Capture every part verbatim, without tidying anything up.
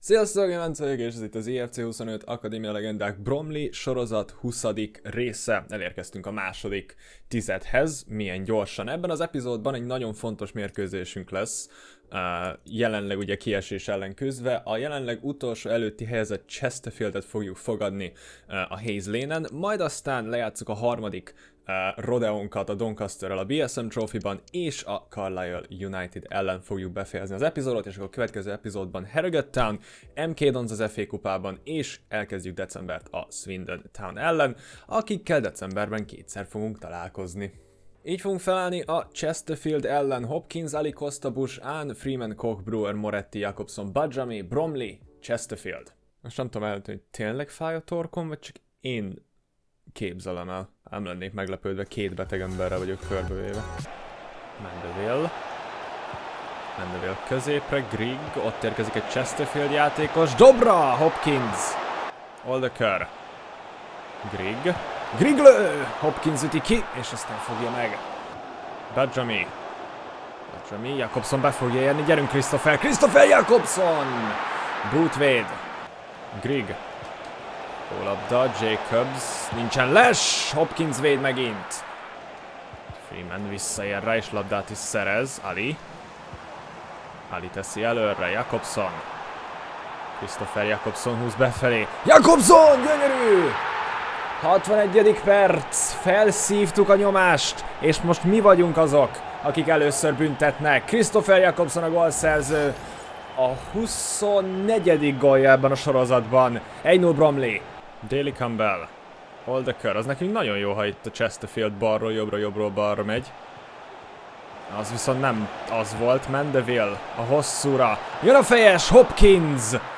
Sziasztok, én Lence vagyok, és ez itt az i ef cé huszonöt Akadémia Legendák Bromley sorozat huszadik része. Elérkeztünk a második tizedhez, milyen gyorsan. Ebben az epizódban egy nagyon fontos mérkőzésünk lesz, uh, jelenleg ugye kiesés ellen küzdve. A jelenleg utolsó előtti helyezett Chesterfieldet fogjuk fogadni uh, a Hayes Lane-en, majd aztán lejátszuk a harmadik Uh, Rodeonkat a Doncasterrel a bé es em Trophy-ban, és a Carlisle United ellen fogjuk befejezni az epizódot, és akkor a következő epizódban Harrogate Town, em ká Dons az ef á kupában, és elkezdjük decembert a Swindon Town ellen, akikkel decemberben kétszer fogunk találkozni. Így fogunk felállni a Chesterfield ellen: Hopkins, Ali, Costa, Bush, Ahn, Freeman, Koch, Brewer, Moretti, Jakobson, Bajami, Bromley, Chesterfield. Most nem tudom eltenni, hogy tényleg fáj a torkom, vagy csak én képzelem el. Nem lennék meglepődve, két beteg emberrel vagyok körbevéve. Mandeville. Mandeville középre, Grigg, ott érkezik egy Chesterfield játékos. Dobra! Hopkins! Oldeker. Grigg. Grigg lő! Hopkins üti ki, és aztán fogja meg. Bajami. Bajami, Jakobson be fogja érni, gyerünk Christopher! Christopher Jakobson! Boothwade. Grigg. Labda, Jacobs, nincsen les, Hopkins véd megint. Freeman visszaér rá, és labdát is szerez. Ali. Ali teszi előre, Jakobson. Christopher Jakobson húz befelé. Jakobson, gyönyörű! hatvanegyedik perc, felszívtuk a nyomást, és most mi vagyunk azok, akik először büntetnek. Christopher Jakobson a gólszerző, a huszonnegyedik gólja ebben a sorozatban. egy null Bromley. Daly Campbell. Oldeker. Az nekünk nagyon jó, ha itt a Chesterfield balról jobbra, jobbról balra megy. Az viszont nem az volt. Mandeville a hosszúra. Jön a fejes, Hopkins!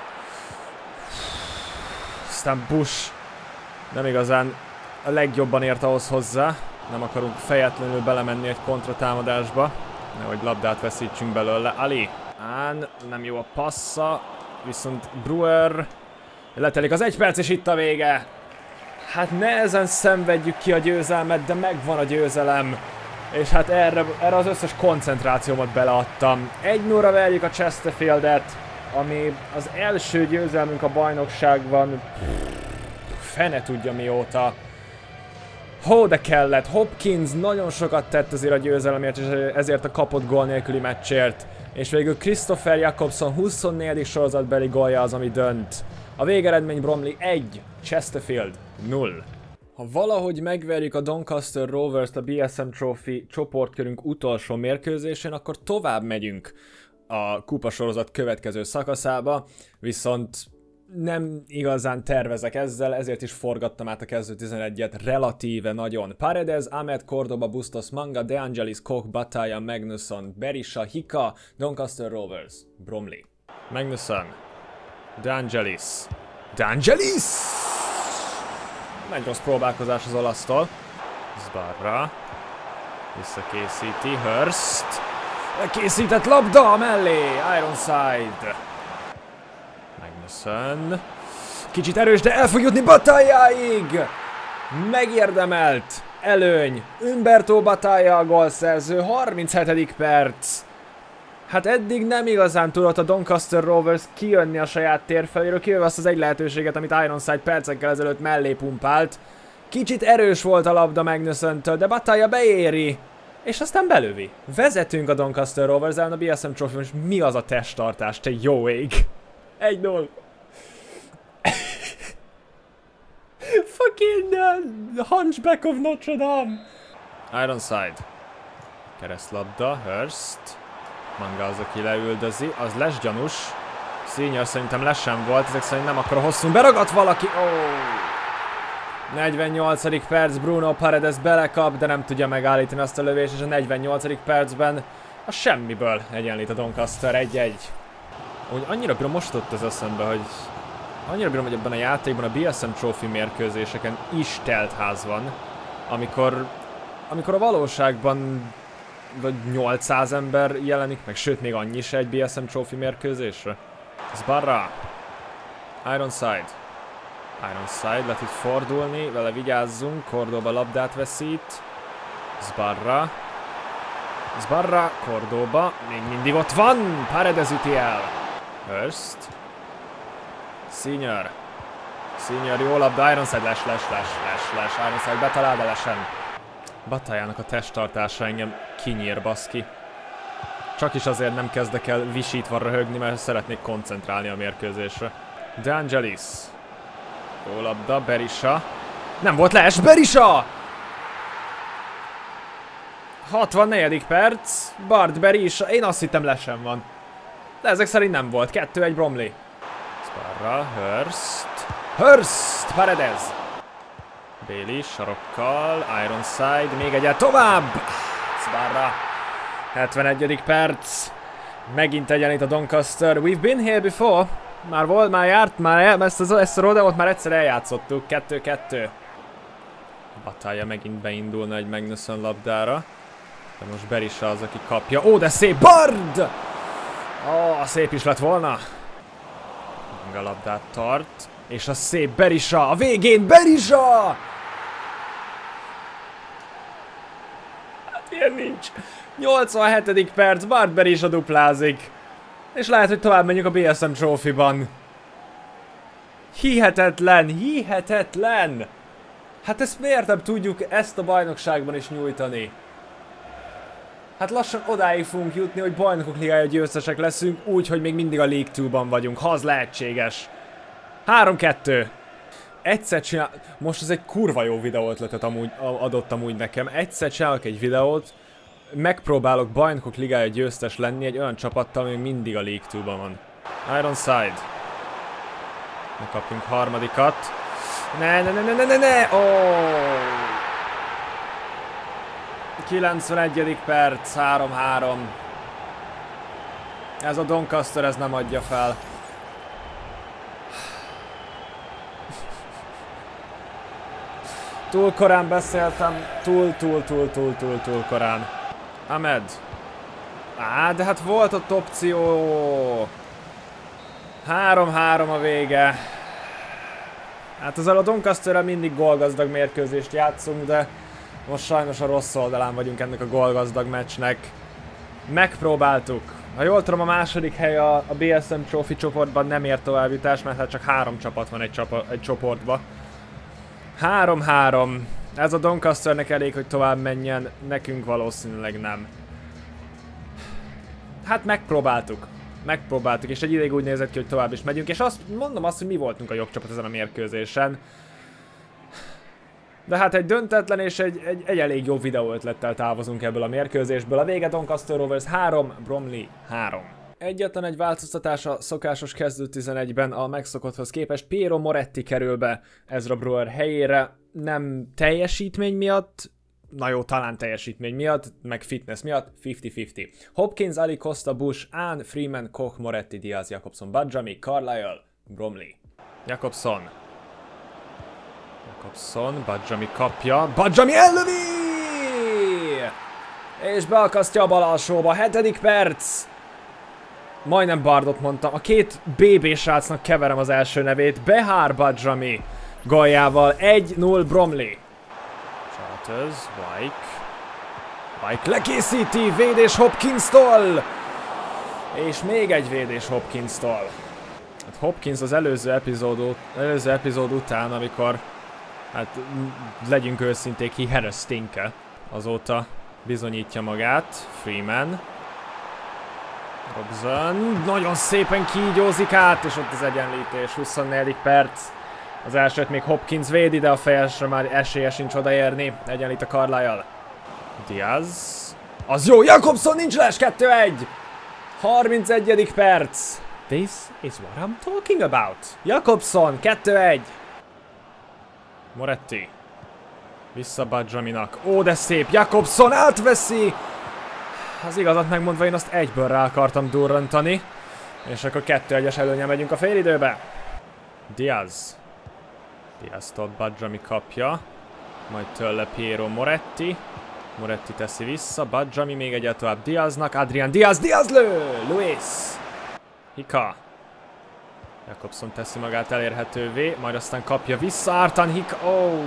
Aztán Bush nem igazán a legjobban ért ahhoz hozzá. Nem akarunk fejetlenül belemenni egy kontratámadásba, nehogy labdát veszítsünk belőle. Ali. Ahn, nem jó a passza, viszont Brewer. Letelik az egy perc, és itt a vége. Hát nehezen szenvedjük ki a győzelmet, de megvan a győzelem. És hát erre, erre az összes koncentrációmat beleadtam. egy nullra verjük a Chesterfieldet, ami az első győzelmünk a bajnokságban. Fene tudja mióta. Hó, de kellett. Hopkins nagyon sokat tett azért a győzelemért, és ezért a kapott gól nélküli meccsért. És végül Christopher Jakobson huszonnegyedik sorozatbeli gólja az, ami dönt. A végeredmény Bromley egy, Chesterfield null. Ha valahogy megverjük a Doncaster Rovers-t a bé es em Trophy csoportkörünk utolsó mérkőzésén, akkor tovább megyünk a kupasorozat következő szakaszába, viszont nem igazán tervezek ezzel, ezért is forgattam át a kezdő tizenegyet relatíve nagyon. Paredes, Ahmed, Cordoba, Bustos, Manga, De Angelis, Koch, Batalla, Magnusson, Berisha, Hika, Doncaster Rovers, Bromley. Magnusson. De Angelis. De Angelis! Nagy rossz próbálkozás az olasztól. Zbarra. Visszakészíti. Hurst. Lekészített labda mellé. Ironside. Magnusson. Kicsit erős, de el fog jutni Batalláig! Megérdemelt előny. Umberto Batalla a gólszerző. harminchetedik perc. Hát eddig nem igazán tudott a Doncaster Rovers kijönni a saját térfeléről, kivéve azt az egy lehetőséget, amit Ironside percekkel ezelőtt mellé pumpált. Kicsit erős volt a labda Magnussentől, de Batalla beéri, és aztán belövi. Vezetünk a Doncaster Rovers ellen a bé es em Trophy-on, és mi az a testtartás, te jó ég? egy null. Fucking uh, Hunchback of Notre Dame. Ironside. Keresztlabda, Hurst. Manga az, aki leüldözi, az lesz gyanús. Senior szerintem les sem volt, ezek szerint nem akkora hosszú. Beragadt valaki! Oh. negyvennyolcadik perc, Bruno Paredes belekap, de nem tudja megállítani azt a lövést, és a negyvennyolcadik percben a semmiből egyenlít a Doncaster egy egy. Úgy annyira bírom, most jutott az eszembe, hogy annyira bírom, hogy ebben a játékban a bé es em Trophy mérkőzéseken is telt ház van, amikor, amikor a valóságban vagy nyolcszáz ember jelenik meg, sőt még annyi se egy bé es em Trophy mérkőzésre. Zbarra. Ironside. Ironside, lehet itt fordulni, vele vigyázzunk, Cordoba labdát veszít. Zbarra. Zbarra, Cordoba, még mindig ott van, Paredes üti el. Hurst. Senior. Senior, jó labda, Ironside, les, les, les, les, les, Ironside betalál, de lesen. Batályának a testtartása engem kinyír, baszki. Csak is azért nem kezdek el visítva röhögni, mert szeretnék koncentrálni a mérkőzésre. De Angelis. Jó labda, Berisha. Nem volt les, Berisha! hatvannegyedik perc, Bart Berisha. Én azt hittem lesen van. De ezek szerint nem volt. kettő egy Bromley. Sparra, Hurst. Hurst, Paredes. Bailey sarokkal, Ironside, még egyet tovább. Sparra. hetvenegyedik perc. Megint egyenlít a Doncaster. We've been here before. Már volt, már járt, már ezt, az, ezt a rodeót már egyszer eljátszottuk. kettő kettő. Batálya megint beindulna egy Magnusson labdára. De most Berisha az, aki kapja. Ó, de szép Bard! Ó, szép is lett volna. A labdát tart. És a szép Berisha, a végén Berisha! Hát ilyen nincs. nyolcvanhetedik perc, Bart Berisha duplázik. És lehet, hogy tovább menjünk a bé es em Trophy-ban. Hihetetlen, hihetetlen! Hát ezt miért nem tudjuk ezt a bajnokságban is nyújtani? Hát lassan odáig fogunk jutni, hogy bajnokok ligája győztesek leszünk, úgy, hogy még mindig a League kettőben vagyunk, ha az lehetséges. három kettő. Egyszer csinál... Most ez egy kurva jó videó ötletet amúgy, adott amúgy nekem. Egyszer csinálok egy videót, megpróbálok bajnokok ligája győztes lenni egy olyan csapattal, ami mindig a League kettőben van. Ironside. Ne kapjunk harmadikat. Ne, ne, ne, ne, ne, ne, ne! Oh! kilencvenegyedik perc, három három. Ez a Doncaster, ez nem adja fel. Túl korán beszéltem, túl, túl, túl, túl, túl, túl korán. Ahmed. Á, de hát volt ott opció. három három a vége. Hát ezzel a Doncasterrel mindig gólgazdag mérkőzést játszunk, de most sajnos a rossz oldalán vagyunk ennek a gólgazdag meccsnek. Megpróbáltuk. Ha jól tudom, a második hely a, a bé es em Trophy csoportban nem ért továbbjutás, mert hát csak három csapat van egy, csapa, egy csoportban. három három. Ez a Doncasternek elég, hogy tovább menjen, nekünk valószínűleg nem. Hát megpróbáltuk. Megpróbáltuk, és egy ideig úgy nézett ki, hogy tovább is megyünk, és azt mondom azt, hogy mi voltunk a jobb csapat ezen a mérkőzésen. De hát egy döntetlen és egy, egy, egy elég jó videó ötlettel távozunk ebből a mérkőzésből. A vége Doncaster Rovers három, Bromley három. Egyetlen egy változtatás a szokásos kezdő tizenegyben a megszokotthoz képest. Piero Moretti kerül be Ezra Brewer helyére. Nem teljesítmény miatt, na jó, talán teljesítmény miatt, meg fitness miatt, ötven ötven. Hopkins, Ali, Costa, Bush, Ahn, Freeman, Koch, Moretti, Diaz, Jakobson, Badjami, Carlisle, Bromley. Jakobson. Jakobson, Badjami kapja, Badjami ellövi! És beakasztja a bal alsóba, hetedik perc. Majdnem Bardot mondtam, a két bé bé srácnak keverem az első nevét, Behar Badjami góljával, egy null Bromley. Charters, Wyke. Wyke lekészíti, védés Hopkins-tól! És még egy védés Hopkins-tól. Hát Hopkins az előző epizód, előző epizód után, amikor, hát legyünk őszinték, he had a stinker. Azóta bizonyítja magát. Freeman. Robson nagyon szépen kígyózik át, és ott az egyenlítés, huszonnegyedik perc. Az elsőt még Hopkins védi, de a fejesre már esélye sincs odaérni. Egyenlít a Carlisle. Diaz. Az jó, Jakobson nincs les, kettő egy. harmincegyedik perc. This is what I'm talking about. Jakobson, kettő egy. Moretti. Vissza Badjaminak. Ó, de szép, Jakobson átveszi. Az igazat megmondva, én azt egyből rá akartam durrantani. És akkor kettő egyes előnye megyünk a félidőbe. Diaz. Diaz-tól Badjami kapja. Majd tőle Piero Moretti. Moretti teszi vissza. Badjami még egyet tovább Diaznak. Adrian Diaz. Diaz lő! Luis. Hika. Jakobson teszi magát elérhetővé. Majd aztán kapja vissza Artan Hika. Oh.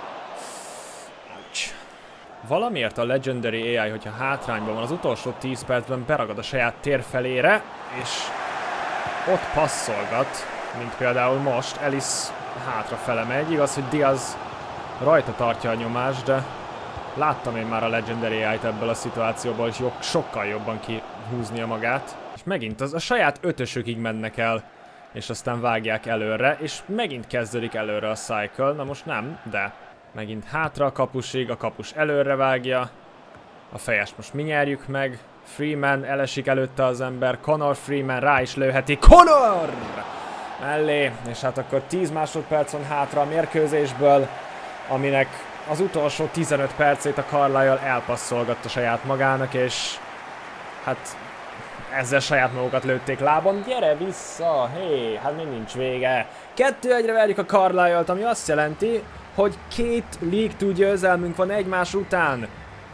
Valamiért a Legendary á i, hogyha hátrányban van, az utolsó tíz percben beragad a saját tér felére, és ott passzolgat. mint például most. Ellis hátrafele megy, igaz, hogy Diaz rajta tartja a nyomást, de láttam én már a Legendary á i-t ebből a szituációból, és sokkal jobban kihúznia magát. És megint az, a saját ötösökig mennek el, és aztán vágják előre, és megint kezdődik előre a cycle. Na most nem, de megint hátra a kapusig, a kapus előre vágja. A fejest most mi nyerjük meg. Freeman, elesik előtte az ember, Connor Freeman rá is lőheti. Connor! Mellé, és hát akkor tíz másodpercon hátra a mérkőzésből, aminek az utolsó tizenöt percét a Carlisle elpasszolgatta saját magának, és hát ezzel saját magukat lőtték lábon. Gyere vissza, hé, hát még nincs vége. Kettő egyre verjük a Carlisle-t, ami azt jelenti, hogy két League kettő győzelmünk van egymás után.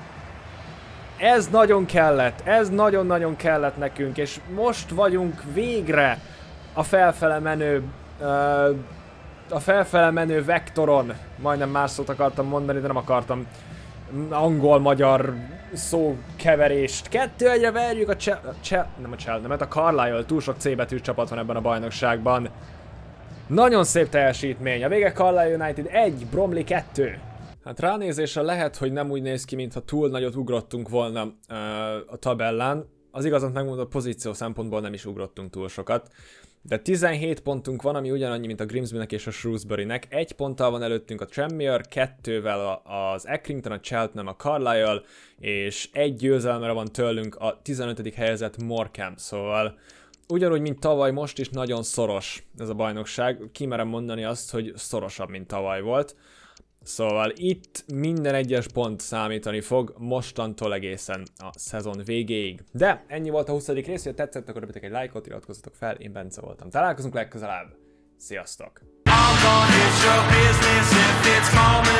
Ez nagyon kellett, ez nagyon-nagyon kellett nekünk, és most vagyunk végre a felfele menő, uh, a felfele menő vektoron. Majdnem más szót akartam mondani, de nem akartam angol-magyar szókeverést. Kettő egyre verjük a Chel... Chel... nem a Cheltenhamet, a Carlisle. Túl sok C betűs csapat van ebben a bajnokságban. Nagyon szép teljesítmény. A vége Carlisle United egy, Bromley kettő. Hát ránézésre lehet, hogy nem úgy néz ki, mintha túl nagyot ugrottunk volna uh, a tabellán. Az igazat megmondom, a pozíció szempontból nem is ugrottunk túl sokat. De tizenhét pontunk van, ami ugyanannyi, mint a Grimsbynek és a Shrewsburynek. Egy ponttal van előttünk a Tranmere, kettővel az Accrington, a Cheltenham, a Carlisle, és egy győzelmre van tőlünk a tizenötödik helyezett Morecambe. Szóval ugyanúgy, mint tavaly, most is nagyon szoros ez a bajnokság. Kimerem mondani azt, hogy szorosabb, mint tavaly volt. Szóval itt minden egyes pont számítani fog mostantól egészen a szezon végéig. De ennyi volt a huszadik rész, ha tetszett, akkor dobjatok egy lájkot, iratkozzatok fel, én Bence voltam. Találkozunk legközelebb, sziasztok!